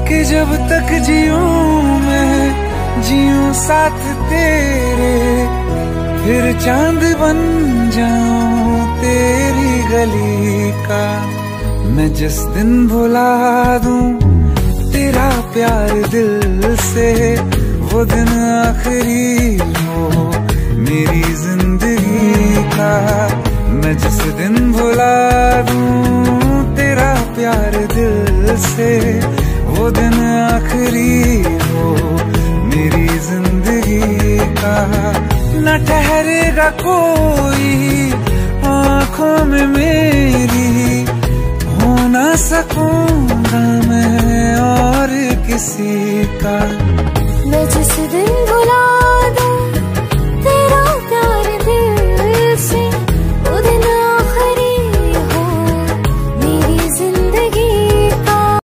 कि जब तक जीऊं मैं जीऊं साथ तेरे, फिर चांद बन जाऊं तेरी गली का। मैं जिस दिन भुला दूं तेरा प्यार दिल से, वो दिन आखिरी हो मेरी जिंदगी का। मैं जिस दिन भुला दूं तेरा प्यार दिल से, वो दिन आखिरी हो मेरी जिंदगी का। न ठहरेगा कोई आँखों में मेरी, हो ना सकूंगा मैं और किसी का।